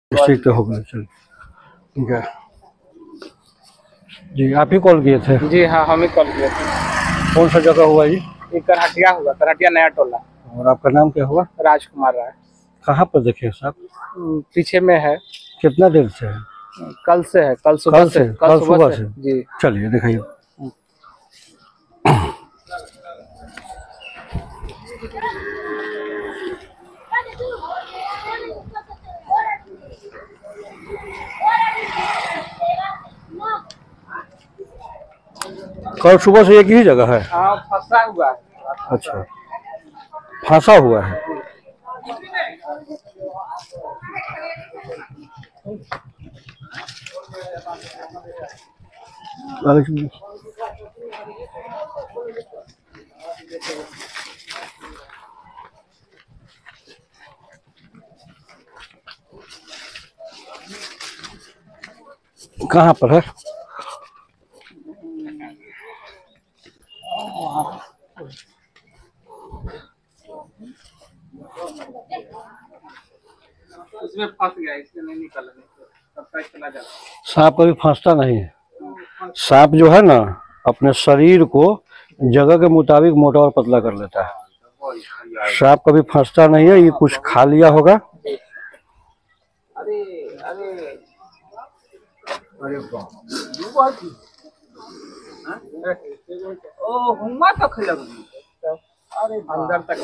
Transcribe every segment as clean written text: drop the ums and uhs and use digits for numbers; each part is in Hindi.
ठीक तो हो गया। चल ठीक है जी, आप ही कॉल किए थे? जी हाँ, हम ही कॉल किए थे। कौन सा जगह हुआ जी? ये करहटिया हुआ, करहटिया नया टोला। और आपका नाम क्या हुआ? राजकुमार राय। कहाँ पर देखे साहब? पीछे में है। कितना देर से है? कल से है, कल सुबह से। कल सुबह से जी। चलिए दिखाइए। कल सुबह से एक ही जगह है? हाँ, फंसा हुआ है। अच्छा, फंसा हुआ है। कहाँ पर है? उसमें फंस गया, इसलिए नहीं निकला, तब तक चला जाता। सांप कभी फंसता नहीं है। सांप जो है ना, अपने शरीर को जगह के मुताबिक मोटा और पतला कर लेता है। सांप कभी फंसता नहीं है। ये कुछ खा लिया होगा। अरे अरे ओ हुआ तो खिलक अरे अंदर तक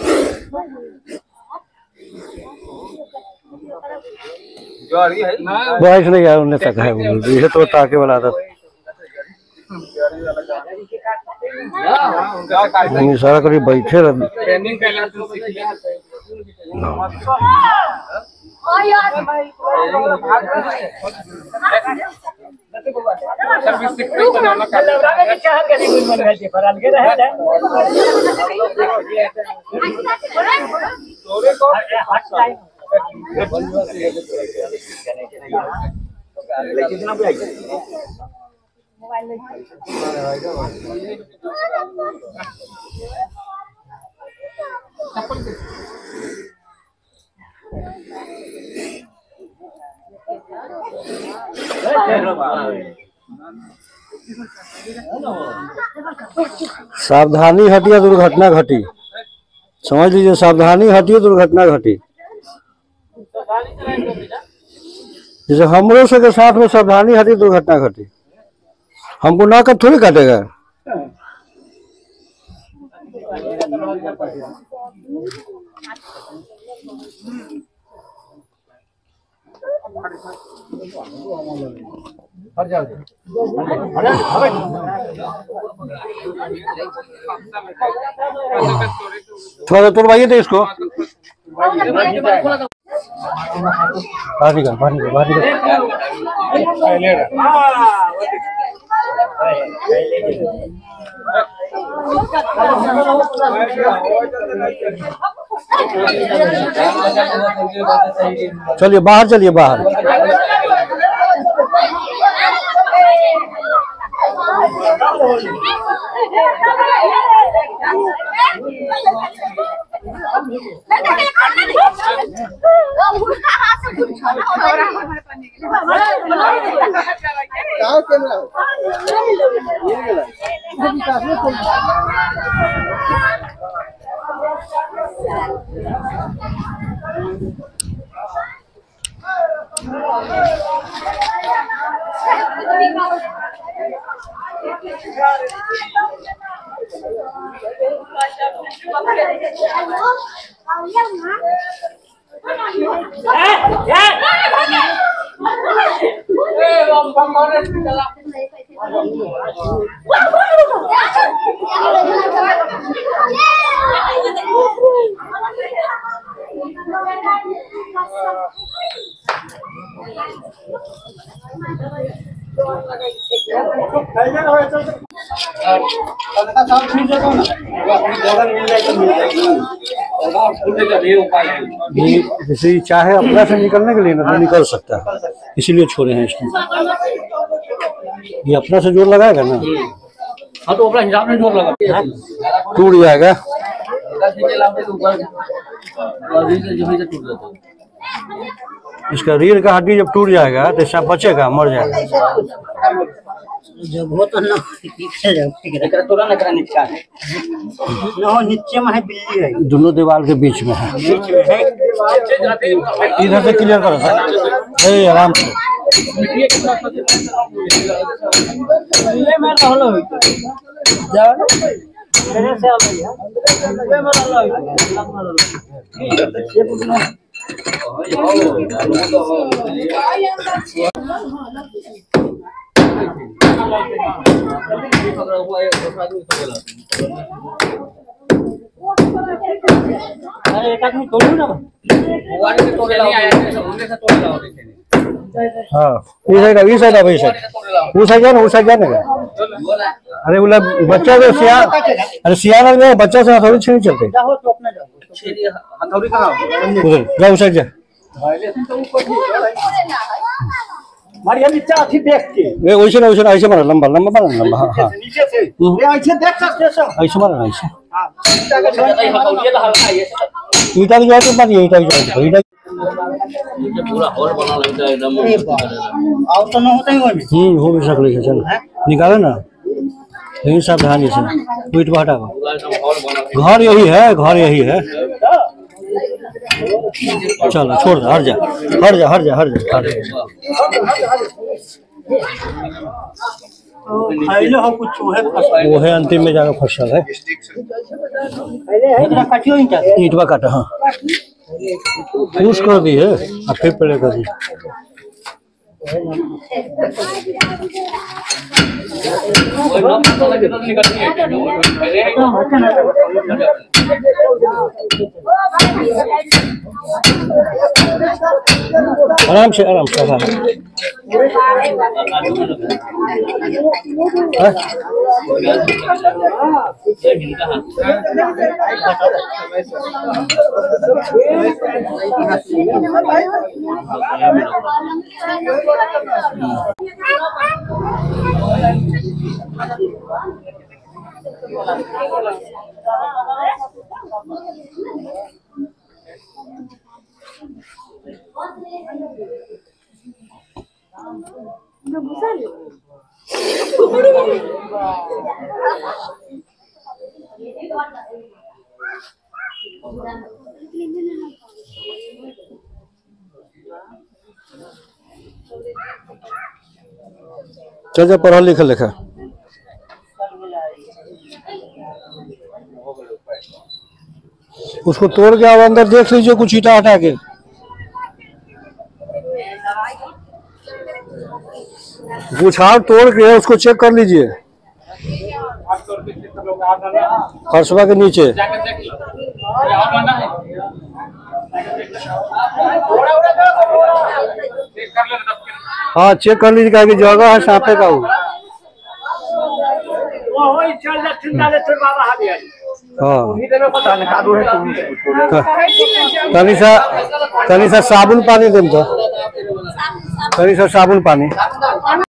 जड़ी है ना, बारिश नहीं आया उन्हें तक है। ये तो ताके वाला था। सारा कभी बैठे रह। ट्रेनिंग कैला तो सीख लिया। सावधानी हटी या दुर्घटना घटी। समझ लीजिए, सावधानी हटी दुर्घटना घटी। जैसे हमरों से के साथ में सावधानी हटी दुर्घटना घटी। हमको ना कर थोड़ी काटेगा। थोड़ा तोड़वाइए तो इसको। बाहर निकल, बाहर निकल, बाहर निकल। चलिए बाहर, चलिए बाहर। जैसे चाहे अपना से निकलने के लिए ना तो निकल सकता है, इसीलिए छोड़े हैं इसको। ये अपना से जोर लगाएगा ना, हाँ तो अपना हिसाब में जोर लगा, टूट जाएगा। इसका रीढ़ का हड्डी जब टूट जाएगा तो सांप बचेगा, मर जाएगा। जब हो तो ना तोड़ा ना नीचे है ना, नीचे में है बिल्ली है, दोनों दीवार के बीच में है। बीच में है। इधर से क्लियर करो सर, ए आराम से। ये मैं तो हलो जाओ मेरे से आ भैया ये मैं अरे एक आदमी तोड़ू ना हाँ ये साइड अब ये साइड वो साइड जाना, वो साइड जाने का। अरे बोला बच्चा तो सियान, अरे सियान आदमी है, बच्चा से हथौड़ी छीन चलते। जाओ तो अपना जाओ हथौड़ी कहाँ उधर जा, उस साइड जा। मारिया नीचे आती देख के ए वैसे ना, वैसे ना, ऐसे मारा, लंबा लंबा मारा, लंबा। हाँ हाँ नीचे से ये ऐसे देख सकते हो। ऐसे मारा, ऐसे हां हथौड़ी तो हल्का है ईटा की जाती मारी, ईटा की जाती ईटा। पूरा हॉल बना लगता है एकदम। आओ तो ना होता ही वो हो भी सकले है, चल निकाले ना, यही सावधानी से ईट को हटाओ। घर यही है, घर यही है। चलो छोड़ दे, हट जा हट जा हट जा हट जा हट जा। खाइले हो कुछ है वो है अंतिम में जाकर फसल है। इतना काटियो ईंटा ईटवा काटा, हाँ फूस कर दी है और फिर पहले कर दी। आराम से आराम से आराम से। चल जा, पढ़ा लिखा लिखा। उसको तोड़ के आप अंदर देख लीजिए, कुछ ईटा हटा के। कुछ हाथ तोड़ के उसको चेक कर लीजिए, फरसवा के नीचे। हाँ चेक कर लीजिए, क्या जगह है सांपे का वो। हाँ तनी सा साबुन पानी देम तो, तनी सा साबुन पानी।